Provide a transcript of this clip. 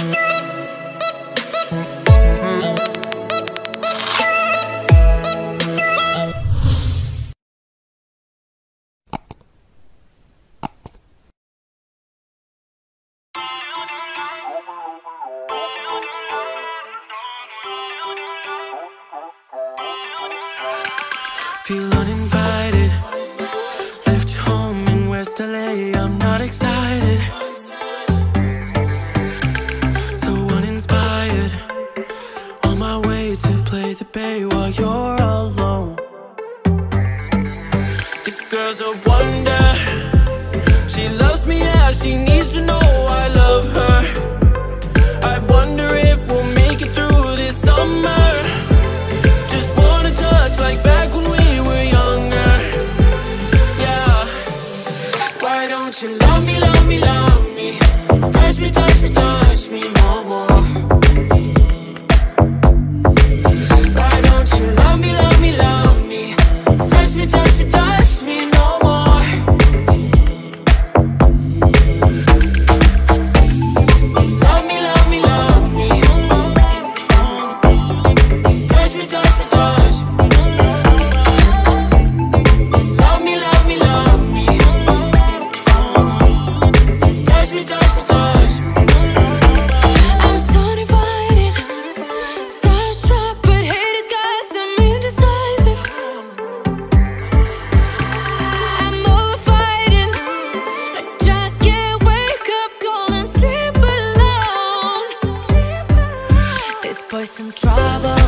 Feel uninvited, left home in West LA, I'm not excited, so uninspired, on my way to play the bay while you're alone. This girl's a wonder, she loves me, yeah, she needs to know I love her. I wonder if we'll make it through this summer. Just wanna touch like back when we were younger. Yeah. Why don't you love me, love me, love me? Touch me, touch me, touch me no more. Why don't you love me, love me, love me? Touch me, touch me, touch me no more. Love me, love me, love me. Touch me, touch me, touch me. Love me, love me, love me. Touch me, touch me, touch me. I'm so divided, starstruck, but haters got some indecisive. I'm over fighting, I just can't wake up cold and sleep alone. This boy's some trouble.